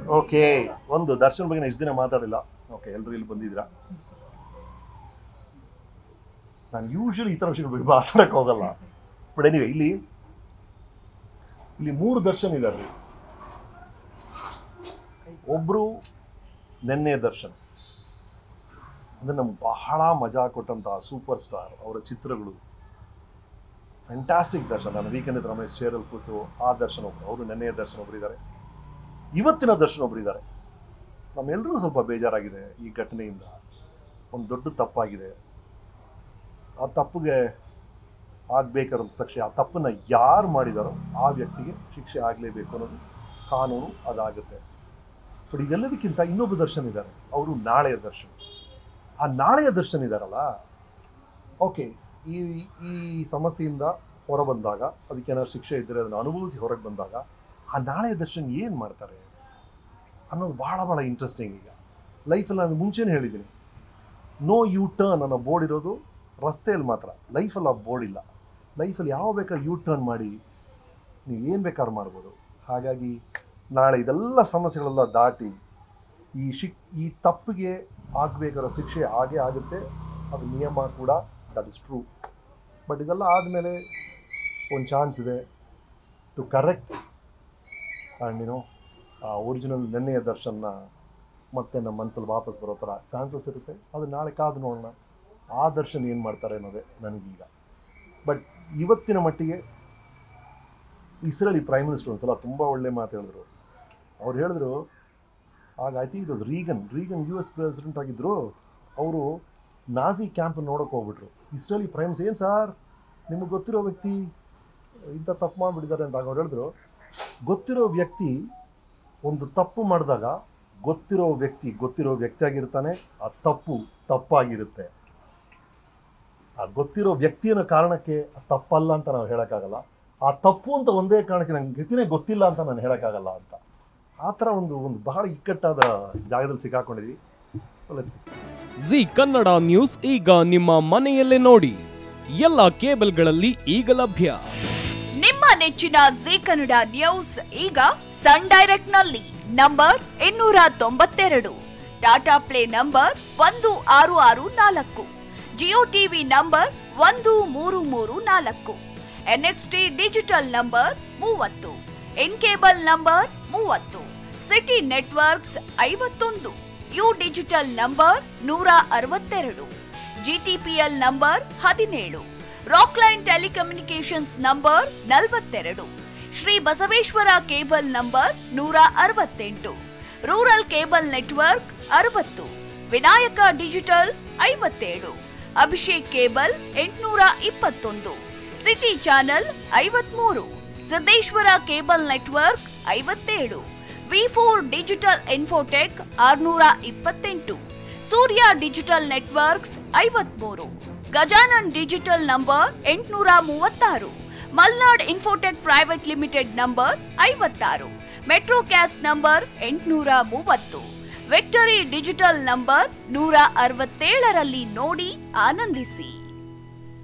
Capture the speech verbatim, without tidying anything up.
Okay, ಒಂದು ದರ್ಶನ್ ಬಗ್ಗೆ ಇಷ್ಟು ದಿನ ಮಾತಾಡಿಲ್ಲ. ಓಕೆ, ಎಲ್ಲರೂ ಇಲ್ಲಿ ಬಂದಿದ್ದೀರಾ. ನಾನು ಯೂಶಲಿ ಈ ಥರ ವಿಷಯಗಳ ಬಗ್ಗೆ ಮಾತಾಡಕ್ಕೆ ಹೋಗಲ್ಲ. ಬಟ್ ಎನಿವೆ, ಇಲ್ಲಿ ಇಲ್ಲಿ ಮೂರು ದರ್ಶನ್ ಇದ್ದಾರೆ. ಒಬ್ರು ನೆನ್ನೆ ದರ್ಶನ್ ಅಂದರೆ ನಮ್ಗೆ ಬಹಳ ಮಜಾ ಕೊಟ್ಟಂತಹ ಸೂಪರ್ ಸ್ಟಾರ್. ಅವರ ಚಿತ್ರಗಳು ಫ್ಯಾಂಟಾಸ್ಟಿಕ್ ದರ್ಶನ್. ನಾನು ವೀಕೆಂಡ್ ರಮೇಶ್ ಚೇರಲ್ಲಿ ಕೂತು ಆ ದರ್ಶನ್ ಒಬ್ರು, ಅವರು ನೆನ್ನೆಯ ದರ್ಶನ್ ಒಬ್ರು ಇದ್ದಾರೆ, ಇವತ್ತಿನ ದರ್ಶನ್ ಒಬ್ರು ಇದ್ದಾರೆ. ನಮ್ಮೆಲ್ಲರೂ ಸ್ವಲ್ಪ ಬೇಜಾರಾಗಿದೆ ಈ ಘಟನೆಯಿಂದ. ಒಂದು ದೊಡ್ಡ ತಪ್ಪಾಗಿದೆ. ಆ ತಪ್ಪಿಗೆ ಆಗಬೇಕಾದ ಶಿಕ್ಷೆ, ಆ ತಪ್ಪನ್ನು ಯಾರು ಮಾಡಿದಾರೋ ಆ ವ್ಯಕ್ತಿಗೆ ಶಿಕ್ಷೆ ಆಗಲೇಬೇಕು ಅನ್ನೋದು ಕಾನೂನು, ಅದಾಗುತ್ತೆ. ಬಟ್ ಇದೆಲ್ಲದಕ್ಕಿಂತ ಇನ್ನೊಬ್ಬ ದರ್ಶನ್ ಇದ್ದಾರೆ, ಅವರು ನಾಳೆಯ ದರ್ಶನ್. ಆ ನಾಳೆಯ ದರ್ಶನ್ ಇದ್ದಾರಲ್ಲ, ಓಕೆ, ಈ ಈ ಸಮಸ್ಯೆಯಿಂದ ಹೊರಬಂದಾಗ, ಅದಕ್ಕೇನಾದ್ರು ಶಿಕ್ಷೆ ಇದ್ದರೆ ಅದನ್ನು ಅನುಭವಿಸಿ ಹೊರಗೆ ಬಂದಾಗ ಆ ನಾಳೆಯ ದರ್ಶನ್ ಏನು ಮಾಡ್ತಾರೆ ಅನ್ನೋದು ಭಾಳ ಭಾಳ ಇಂಟ್ರೆಸ್ಟಿಂಗ್. ಈಗ ಲೈಫಲ್ಲಿ ನಾನು ಮುಂಚೆನೇ ಹೇಳಿದ್ದೀನಿ, ನೋ ಯು ಟರ್ನ್ ಅನ್ನೋ ಬೋರ್ಡ್ ಇರೋದು ರಸ್ತೆಯಲ್ಲಿ ಮಾತ್ರ, ಲೈಫಲ್ಲಿ ಆ ಬೋರ್ಡ್ ಇಲ್ಲ. ಲೈಫಲ್ಲಿ ಯಾವ ಬೇಕಾದ್ರೂ ಯು ಟರ್ನ್ ಮಾಡಿ ನೀವು ಏನು ಬೇಕಾದ್ರೂ ಮಾಡ್ಬೋದು. ಹಾಗಾಗಿ ನಾಳೆ ಇದೆಲ್ಲ ಸಮಸ್ಯೆಗಳೆಲ್ಲ ದಾಟಿ ಈ ಶಿಕ್ ಈ ತಪ್ಪಿಗೆ ಆಗಬೇಕಾರೋ ಶಿಕ್ಷೆ ಆಗೇ ಆಗುತ್ತೆ. ಅದು ನಿಯಮ ಕೂಡ, ದಟ್ ಇಸ್ ಟ್ರೂ. ಬಟ್ ಇದೆಲ್ಲ ಆದಮೇಲೆ ಒಂದು ಚಾನ್ಸ್ ಇದೆ ಟು ಕರೆಕ್ಟ್ ಆ್ಯಂಡ್ ಯುನೋ ಆ ಒರಿಜಿನಲ್ ನೆನ್ನೆಯ ದರ್ಶನ ಮತ್ತೆ ನಮ್ಮ ಮನಸ್ಸಲ್ಲಿ ವಾಪಸ್ ಬರೋ ಥರ ಚಾನ್ಸಸ್ ಇರುತ್ತೆ. ಅದು ನಾಳೆ ಕಾದು ನೋಡೋಣ ಆ ದರ್ಶನ್ ಏನು ಮಾಡ್ತಾರೆ ಅನ್ನೋದೇ ನನಗೀಗ. ಬಟ್ ಇವತ್ತಿನ ಮಟ್ಟಿಗೆ ಇಸ್ರೇಲಿ ಪ್ರೈಮ್ ಮಿನಿಸ್ಟರ್ ಒಂದು ಸಲ ತುಂಬ ಒಳ್ಳೆ ಮಾತು ಹೇಳಿದ್ರು. ಅವ್ರು ಹೇಳಿದ್ರು, ಆಗ I think it was Reagan Reagan U S president ಆಗಿದ್ದರು. ಅವರು ನಾಜಿ ಕ್ಯಾಂಪ್ ನೋಡೋಕೆ ಹೋಗ್ಬಿಟ್ರು. ಇಸ್ರೇಲಿ ಪ್ರೈಮ್ ಏನು ಸಾರ್, ನಿಮಗೆ ಗೊತ್ತಿರೋ ವ್ಯಕ್ತಿ ಇಂಥ ತಪ್ಪು ಮಾಡಿಬಿಟ್ಟಿದ್ದಾರೆ ಅಂತ. ಅವ್ರು ಹೇಳಿದ್ರು, ಗೊತ್ತಿರೋ ವ್ಯಕ್ತಿ ಒಂದು ತಪ್ಪು ಮಾಡಿದಾಗ ಗೊತ್ತಿರೋ ವ್ಯಕ್ತಿ ಗೊತ್ತಿರೋ ವ್ಯಕ್ತಿ ಆಗಿರ್ತಾನೆ, ಆ ತಪ್ಪು ತಪ್ಪಾಗಿರುತ್ತೆ. ಆ ಗೊತ್ತಿರೋ ವ್ಯಕ್ತಿಯ ಕಾರಣಕ್ಕೆ ತಪ್ಪಲ್ಲ ಅಂತ ನಾವು ಹೇಳೋಕ್ಕಾಗಲ್ಲ. ಆ ತಪ್ಪು ಅಂತ ಒಂದೇ ಕಾರಣಕ್ಕೆ ನಂಗೆ ಗತಿನೇ ಗೊತ್ತಿಲ್ಲ ಅಂತ ನಾನು ಹೇಳೋಕ್ಕಾಗಲ್ಲ ಅಂತ. ಆ ಥರ ಒಂದು ಒಂದು ಬಹಳ ಇಕ್ಕಟ್ಟಾದ ಜಾಗದಲ್ಲಿ ಸಿಕ್ಕಾಕೊಂಡಿದ್ವಿ. So let's Zee Kannada news ಈಗ ನಿಮ್ಮ ಮನೆಯಲ್ಲೇ ನೋಡಿ. ಎಲ್ಲ ಕೇಬಲ್ಗಳಲ್ಲಿ ಈಗ ಲಭ್ಯ. ನಿಮ್ಮ ನೆಚ್ಚಿನ ಜಿ ಕನ್ನಡ ನ್ಯೂಸ್ ಈಗ ಸನ್ ಡೈರೆಕ್ಟ್ ನಲ್ಲಿ ನಂಬರ್ ಇನ್ನೂರ ತೊಂಬತ್ತೆರಡು, ಟಾಟಾ ಪ್ಲೇ ನಂಬರ್ ಒಂದು ಆರು ಆರು ನಾಲ್ಕು, ಜಿಯೋ ಟಿವಿ ನಂಬರ್ ಒಂದು ಮೂರು ಮೂರು ನಾಲ್ಕು, ಎನ್ಎಕ್ಸ್ಟಿ ಡಿಜಿಟಲ್ ನಂಬರ್ ಮೂವತ್ತು, ಇನ್ ಕೇಬಲ್ ನಂಬರ್ ಮೂವತ್ತು, ಸಿಟಿ ನೆಟ್ವರ್ಕ್ಸ್ ಐವತ್ತೊಂದು, ಯು ಡಿಜಿಟಲ್ ನಂಬರ್ ನೂರ ಅರವತ್ತೆರಡು, ಜಿಟಿಪಿಎಲ್ ನಂಬರ್ ಹದಿನೇಳು, ರಾಕ್ಲೈನ್ ಟೆಲಿಕಮ್ಯುನಿಕೇಶನ್ಸ್ ನಂಬರ್ ನಲವತ್ತೆರಡು, ಶ್ರೀ ಬಸವೇಶ್ವರ ಕೇಬಲ್ ನಂಬರ್ ನೂರ ಅರವತ್ತೆಂಟು, ರೂರಲ್ ಕೇಬಲ್ ನೆಟ್ವರ್ಕ್ ಅರವತ್ತು, ವಿನಾಯಕ ಡಿಜಿಟಲ್ ಐವತ್ತೇಳು, ಅಭಿಷೇಕ್ ಕೇಬಲ್ ಎಂಟುನೂರ ಇಪ್ಪತ್ತೊಂದು, ಸಿಟಿ ಚಾನೆಲ್ ಐವತ್ಮೂರು, ಸಿದ್ದೇಶ್ವರ ಕೇಬಲ್ ನೆಟ್ವರ್ಕ್ ಐವತ್ತೇಳು, ವಿ ಫೋರ್ ಡಿಜಿಟಲ್ ಇನ್ಫೋಟೆಕ್ ಆರುನೂರ ಇಪ್ಪತ್ತೆಂಟು, ಸೂರ್ಯ ಡಿಜಿಟಲ್ ನೆಟ್ವರ್ಕ್ಸ್ ಐವತ್ಮೂರು, ಗಜಾನನ್ ಡಿಜಿಟಲ್ ನಂಬರ್ ಎಂಟುನೂರ ಮೂವತ್ತಾರು, Malnad infotech private limited number ಐವತ್ತಾರು, ಮೆಟ್ರೋಕ್ಯಾಸ್ಟ್ ನಂಬರ್ ಎಂಟುನೂರ ಮೂವತ್ತು, ವಿಕ್ಟರಿ ಡಿಜಿಟಲ್ ನಂಬರ್ ನೂರ ಅರವತ್ತೇಳರಲ್ಲಿ ನೋಡಿ ಆನಂದಿಸಿ.